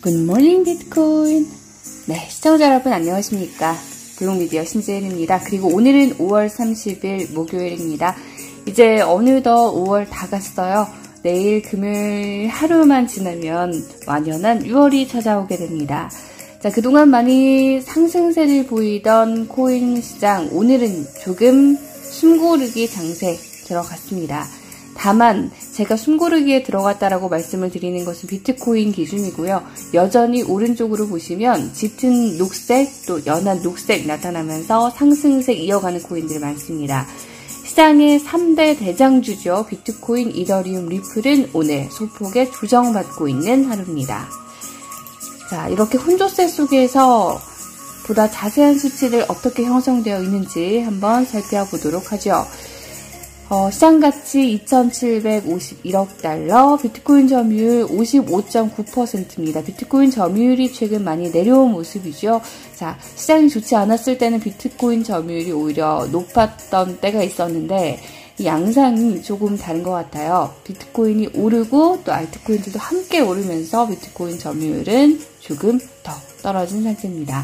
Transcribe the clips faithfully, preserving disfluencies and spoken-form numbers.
굿모닝 비트코인. 네, 시청자 여러분 안녕하십니까. 블록미디어 신재은입니다. 그리고 오늘은 오월 삼십일 목요일입니다. 이제 어느덧 오월 다 갔어요. 내일 금요일 하루만 지나면 완연한 유월이 찾아오게 됩니다. 자, 그동안 많이 상승세를 보이던 코인 시장, 오늘은 조금 숨고르기 장세 들어갔습니다. 다만 제가 숨고르기에 들어갔다라고 말씀을 드리는 것은 비트코인 기준이고요. 여전히 오른쪽으로 보시면 짙은 녹색 또 연한 녹색 나타나면서 상승세 이어가는 코인들 많습니다. 시장의 삼 대 대장주죠. 비트코인, 이더리움, 리플은 오늘 소폭의 조정받고 있는 하루입니다. 자, 이렇게 혼조세 속에서 보다 자세한 수치들 어떻게 형성되어 있는지 한번 살펴보도록 하죠. 어, 시장가치 이천칠백오십일억 달러, 비트코인 점유율 오십오 점 구 퍼센트입니다. 비트코인 점유율이 최근 많이 내려온 모습이죠. 자, 시장이 좋지 않았을 때는 비트코인 점유율이 오히려 높았던 때가 있었는데 이 양상이 조금 다른 것 같아요. 비트코인이 오르고 또 알트코인들도 함께 오르면서 비트코인 점유율은 조금 더 떨어진 상태입니다.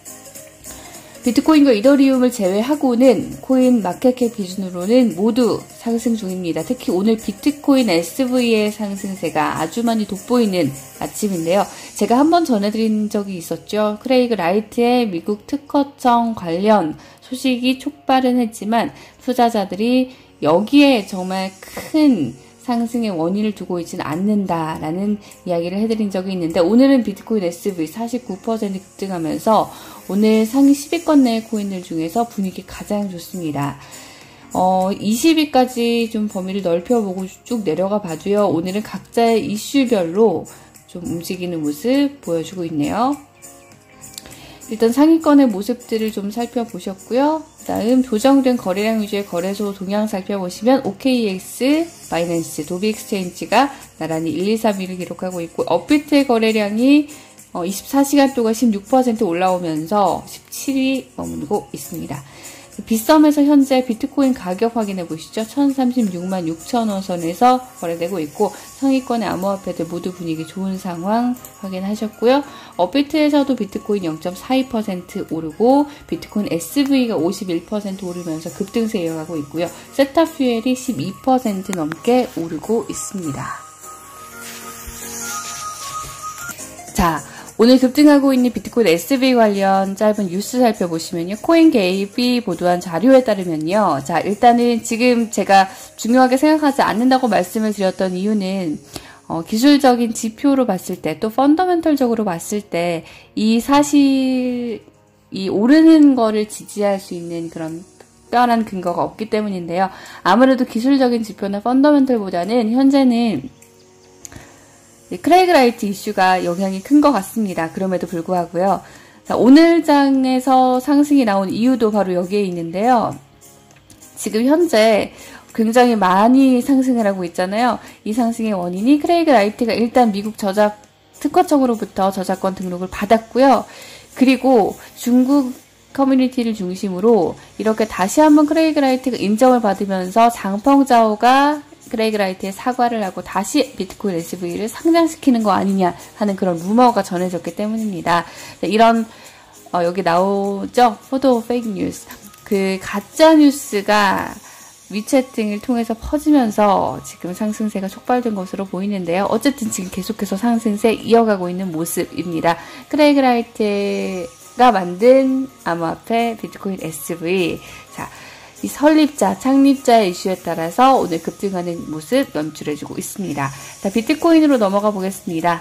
비트코인과 이더리움을 제외하고는 코인 마켓캡 기준으로는 모두 상승 중입니다. 특히 오늘 비트코인 에스브이의 상승세가 아주 많이 돋보이는 아침인데요. 제가 한번 전해드린 적이 있었죠. 크레이그 라이트의 미국 특허청 관련 소식이 촉발은 했지만 투자자들이 여기에 정말 큰 상승의 원인을 두고 있지는 않는다라는 이야기를 해드린 적이 있는데 오늘은 비트코인 에스브이 사십구 퍼센트 급등하면서 오늘 상위 십 위권 내 코인들 중에서 분위기 가장 좋습니다. 어, 이십 위까지 좀 범위를 넓혀보고 쭉 내려가 봐도요. 오늘은 각자의 이슈별로 좀 움직이는 모습 보여주고 있네요. 일단 상위권의 모습들을 좀 살펴보셨고요. 다음 조정된 거래량 위주의 거래소 동향 살펴보시면 오케이엑스, 바이낸스, 도비엑스체인지가 나란히 일, 이, 삼 위를 기록하고 있고 업비트의 거래량이 이십사 시간 동안 십육 퍼센트 올라오면서 십칠 위 머무르고 있습니다. 빗썸에서 현재 비트코인 가격 확인해 보시죠. 천삼십육만 육천 원 선에서 거래되고 있고 상위권의 암호화폐들 모두 분위기 좋은 상황 확인하셨고요. 업비트에서도 비트코인 영 점 사이 퍼센트 오르고 비트코인 에스브이가 오십일 퍼센트 오르면서 급등세 이어가고 있고요. 세타퓨엘이 십이 퍼센트 넘게 오르고 있습니다. 자, 오늘 급등하고 있는 비트코인 에스브이 관련 짧은 뉴스 살펴보시면요. 코인게이비 보도한 자료에 따르면요. 자, 일단은 지금 제가 중요하게 생각하지 않는다고 말씀을 드렸던 이유는 어, 기술적인 지표로 봤을 때 또 펀더멘털적으로 봤을 때 이 사실 이 오르는 거를 지지할 수 있는 그런 특별한 근거가 없기 때문인데요. 아무래도 기술적인 지표나 펀더멘털보다는 현재는 크레이그 라이트 이슈가 영향이 큰 것 같습니다. 그럼에도 불구하고요. 자, 오늘 장에서 상승이 나온 이유도 바로 여기에 있는데요. 지금 현재 굉장히 많이 상승을 하고 있잖아요. 이 상승의 원인이 크레이그 라이트가 일단 미국 저작 특허청으로부터 저작권 등록을 받았고요. 그리고 중국 커뮤니티를 중심으로 이렇게 다시 한번 크레이그 라이트가 인정을 받으면서 장펑자오가 크레이그 라이트에 사과를 하고 다시 비트코인 에스브이를 상장시키는 거 아니냐 하는 그런 루머가 전해졌기 때문입니다. 이런 어, 여기 나오죠? 포도 페이크 뉴스. 그 가짜 뉴스가 위챗 등을 통해서 퍼지면서 지금 상승세가 촉발된 것으로 보이는데요. 어쨌든 지금 계속해서 상승세 이어가고 있는 모습입니다. 크레이그 라이트가 만든 암호화폐 비트코인 에스브이. 자, 이 설립자, 창립자의 이슈에 따라서 오늘 급등하는 모습 연출해주고 있습니다. 자, 비트코인으로 넘어가 보겠습니다.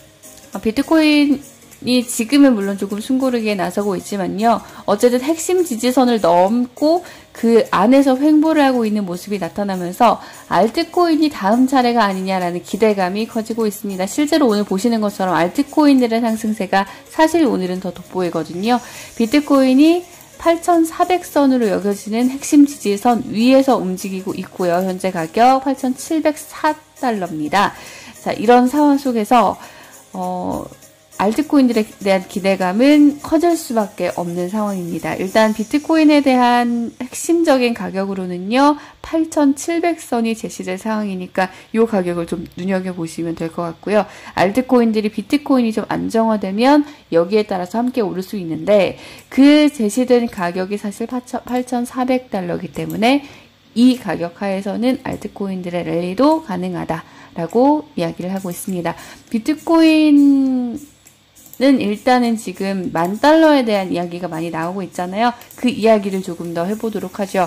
비트코인이 지금은 물론 조금 숨고르기에 나서고 있지만요. 어쨌든 핵심 지지선을 넘고 그 안에서 횡보를 하고 있는 모습이 나타나면서 알트코인이 다음 차례가 아니냐라는 기대감이 커지고 있습니다. 실제로 오늘 보시는 것처럼 알트코인들의 상승세가 사실 오늘은 더 돋보이거든요. 비트코인이 팔천사백 선으로 여겨지는 핵심 지지선 위에서 움직이고 있고요. 현재 가격 팔천칠백사 달러입니다. 자, 이런 상황 속에서 어, 알트코인들에 대한 기대감은 커질 수밖에 없는 상황입니다. 일단 비트코인에 대한 핵심적인 가격으로는요, 팔천칠백 선이 제시될 상황이니까 이 가격을 좀 눈여겨보시면 될 것 같고요. 알트코인들이 비트코인이 좀 안정화되면 여기에 따라서 함께 오를 수 있는데 그 제시된 가격이 사실 팔천사백 달러이기 때문에 이 가격 하에서는 알트코인들의 랠리도 가능하다라고 이야기를 하고 있습니다. 비트코인 는 일단은 지금 만 달러에 대한 이야기가 많이 나오고 있잖아요. 그 이야기를 조금 더 해보도록 하죠.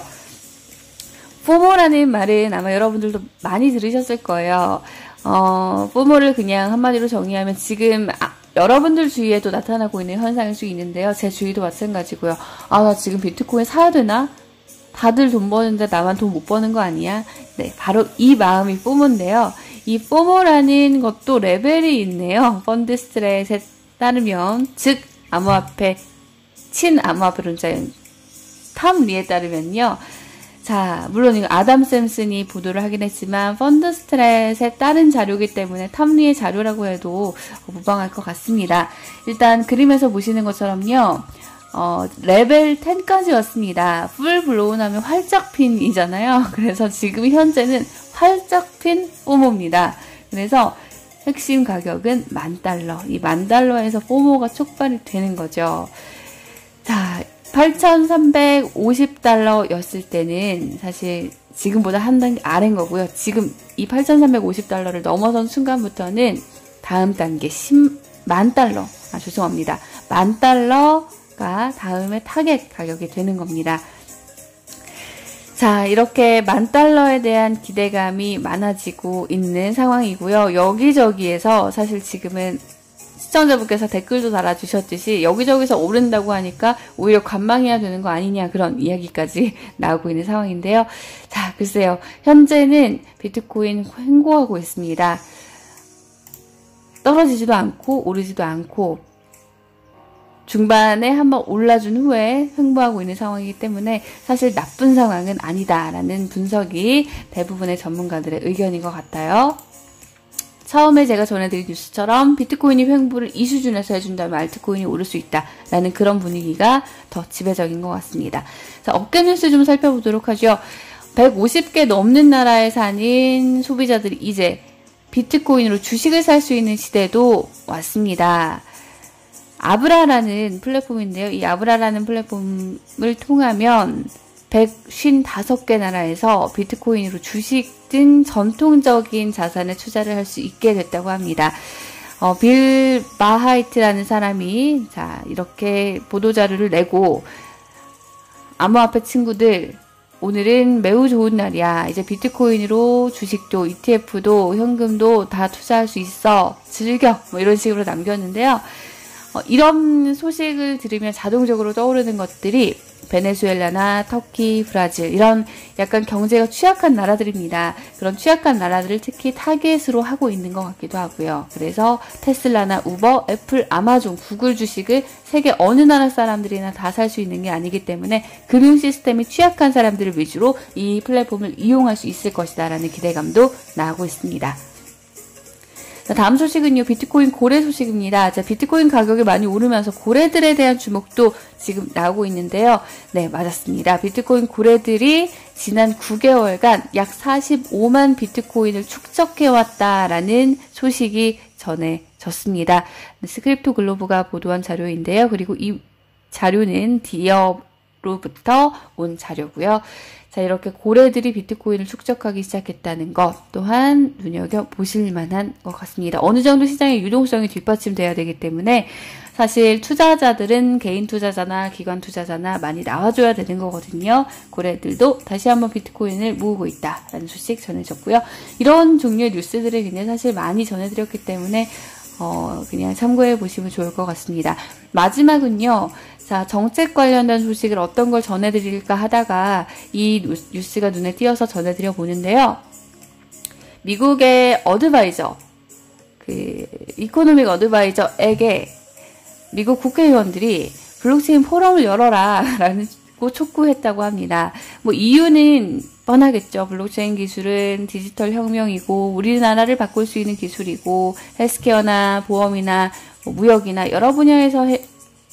포모라는 말은 아마 여러분들도 많이 들으셨을 거예요. 어, 포모를 그냥 한마디로 정의하면 지금 아, 여러분들 주위에도 나타나고 있는 현상일 수 있는데요. 제 주위도 마찬가지고요. 아, 나 지금 비트코인 사야 되나? 다들 돈 버는데 나만 돈 못 버는 거 아니야? 네, 바로 이 마음이 포모인데요. 이 포모라는 것도 레벨이 있네요. 펀드 스트레스에 따르면, 즉 암호화폐 친암호화폐론자인 탐 리에 따르면요. 자, 물론 이거 아담 샘슨이 보도를 하긴 했지만 펀드 스트레스에 따른 자료이기 때문에 탐 리의 자료라고 해도 무방할 것 같습니다. 일단 그림에서 보시는 것처럼요. 어, 레벨 십까지 왔습니다. 풀 블로운 하면 활짝 핀이잖아요. 그래서 지금 현재는 활짝 핀 포모입니다. 그래서 핵심 가격은 만 달러. 이 만 달러에서 포모가 촉발이 되는 거죠. 자, 팔천삼백오십 달러였을 때는 사실 지금보다 한 단계 아래인 거고요. 지금 이 팔천삼백오십 달러를 넘어선 순간부터는 다음 단계 십만 달러. 아, 죄송합니다. 만 달러가 다음에 타겟 가격이 되는 겁니다. 자, 이렇게 만 달러에 대한 기대감이 많아지고 있는 상황이고요. 여기저기에서 사실 지금은 시청자분께서 댓글도 달아주셨듯이 여기저기서 오른다고 하니까 오히려 관망해야 되는 거 아니냐 그런 이야기까지 나오고 있는 상황인데요. 자, 글쎄요. 현재는 비트코인 횡보하고 있습니다. 떨어지지도 않고 오르지도 않고 중반에 한번 올라준 후에 횡보하고 있는 상황이기 때문에 사실 나쁜 상황은 아니다라는 분석이 대부분의 전문가들의 의견인 것 같아요. 처음에 제가 전해드린 뉴스처럼 비트코인이 횡보를 이 수준에서 해준다면 알트코인이 오를 수 있다라는 그런 분위기가 더 지배적인 것 같습니다. 자, 업계 뉴스 좀 살펴보도록 하죠. 백오십 개 넘는 나라에 사는 소비자들이 이제 비트코인으로 주식을 살 수 있는 시대도 왔습니다. 아브라라는 플랫폼인데요. 이 아브라라는 플랫폼을 통하면 백오십오 개 나라에서 비트코인으로 주식 등 전통적인 자산에 투자를 할 수 있게 됐다고 합니다. 어, 빌 마하이트라는 사람이 자 이렇게 보도자료를 내고 암호화폐 친구들 오늘은 매우 좋은 날이야. 이제 비트코인으로 주식도 이티에프도 현금도 다 투자할 수 있어. 즐겨. 뭐 이런 식으로 남겼는데요. 어, 이런 소식을 들으면 자동적으로 떠오르는 것들이 베네수엘라나 터키, 브라질 이런 약간 경제가 취약한 나라들입니다. 그런 취약한 나라들을 특히 타겟으로 하고 있는 것 같기도 하고요. 그래서 테슬라나 우버, 애플, 아마존, 구글 주식을 세계 어느 나라 사람들이나 다 살 수 있는 게 아니기 때문에 금융 시스템이 취약한 사람들을 위주로 이 플랫폼을 이용할 수 있을 것이다 라는 기대감도 나오고 있습니다. 자, 다음 소식은요. 비트코인 고래 소식입니다. 자, 비트코인 가격이 많이 오르면서 고래들에 대한 주목도 지금 나오고 있는데요. 네, 맞았습니다. 비트코인 고래들이 지난 구 개월간 약 사십오만 비트코인을 축적해왔다라는 소식이 전해졌습니다. 스크립토 글로브가 보도한 자료인데요. 그리고 이 자료는 디업로부터 온 자료고요. 자, 이렇게 고래들이 비트코인을 축적하기 시작했다는 것 또한 눈여겨보실 만한 것 같습니다. 어느 정도 시장의 유동성이 뒷받침돼야 되기 때문에 사실 투자자들은 개인 투자자나 기관 투자자나 많이 나와줘야 되는 거거든요. 고래들도 다시 한번 비트코인을 모으고 있다라는 소식 전해졌고요. 이런 종류의 뉴스들을 그냥 사실 많이 전해드렸기 때문에 어, 그냥 참고해 보시면 좋을 것 같습니다. 마지막은요. 자, 정책 관련된 소식을 어떤 걸 전해드릴까 하다가 이 뉴스가 눈에 띄어서 전해드려 보는데요. 미국의 어드바이저, 그, 이코노믹 어드바이저에게 미국 국회의원들이 블록체인 포럼을 열어라 라고 촉구했다고 합니다. 뭐 이유는 뻔하겠죠. 블록체인 기술은 디지털 혁명이고 우리나라를 바꿀 수 있는 기술이고 헬스케어나 보험이나 뭐 무역이나 여러 분야에서 해,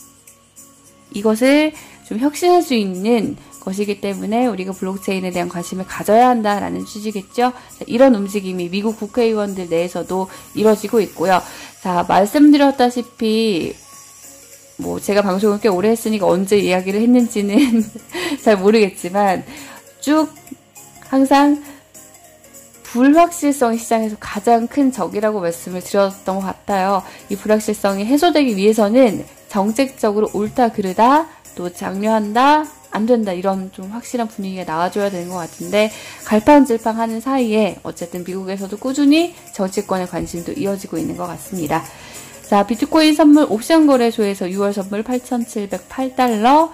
이것을 좀 혁신할 수 있는 것이기 때문에 우리가 블록체인에 대한 관심을 가져야 한다라는 취지겠죠. 자, 이런 움직임이 미국 국회의원들 내에서도 이뤄지고 있고요. 자, 말씀드렸다시피 뭐 제가 방송을 꽤 오래 했으니까 언제 이야기를 했는지는 잘 모르겠지만 쭉 항상 불확실성이 시장에서 가장 큰 적이라고 말씀을 드렸던 것 같아요. 이 불확실성이 해소되기 위해서는 정책적으로 옳다 그르다 또 장려한다 안 된다 이런 좀 확실한 분위기가 나와줘야 되는 것 같은데 갈팡질팡 하는 사이에 어쨌든 미국에서도 꾸준히 정치권의 관심도 이어지고 있는 것 같습니다. 자, 비트코인 선물 옵션 거래소에서 유월 선물 팔천칠백팔 달러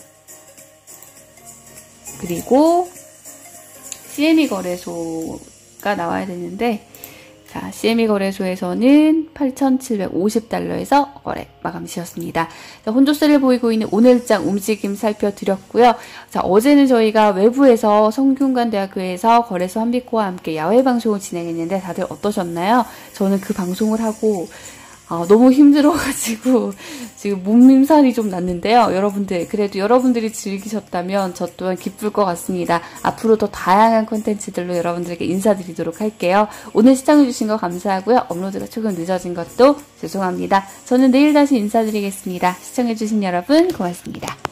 그리고 씨엠이 거래소가 나와야 되는데 자, 씨엠이 거래소에서는 팔천칠백오십 달러에서 거래 마감시였습니다. 자, 혼조세를 보이고 있는 오늘장 움직임 살펴드렸고요. 자, 어제는 저희가 외부에서 성균관대학교에서 거래소 한빛코와 함께 야외 방송을 진행했는데 다들 어떠셨나요? 저는 그 방송을 하고 아, 너무 힘들어가지고 지금 몸살이 좀 났는데요. 여러분들 그래도 여러분들이 즐기셨다면 저 또한 기쁠 것 같습니다. 앞으로 더 다양한 콘텐츠들로 여러분들에게 인사드리도록 할게요. 오늘 시청해주신 거 감사하고요. 업로드가 조금 늦어진 것도 죄송합니다. 저는 내일 다시 인사드리겠습니다. 시청해주신 여러분 고맙습니다.